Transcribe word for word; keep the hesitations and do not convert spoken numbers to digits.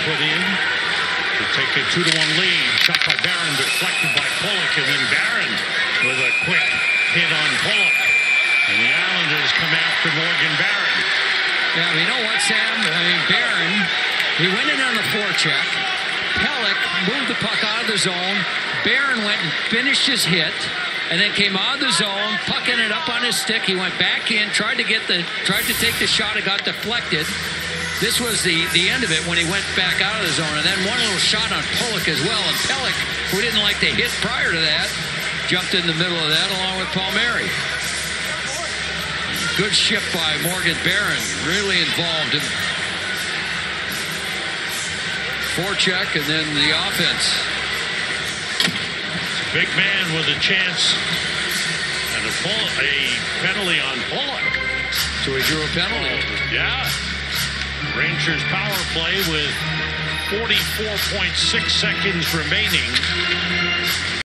put in to take a two to one lead. Shot by Barron, deflected by Pulock, and then Barron with a quick hit on Pulock. And the Islanders come after Morgan Barron. Yeah, you know what, Sam? I mean, Barron, he went in on the forecheck. Pulock moved the puck out of the zone. Barron went and finished his hit, and then came out of the zone. Puck ended up on his stick. He went back in, tried to get the, tried to take the shot. It got deflected. This was the the end of it when he went back out of the zone, and then one little shot on Pulock as well. And Pulock, who didn't like the hit prior to that, jumped in the middle of that along with Palmieri. Good shift by Morgan Barron, really involved in forecheck and then the offense. Big man with a chance and a, pull, a penalty on Pulock. So he drew a penalty. Oh, yeah. Rangers power play with forty-four point six seconds remaining.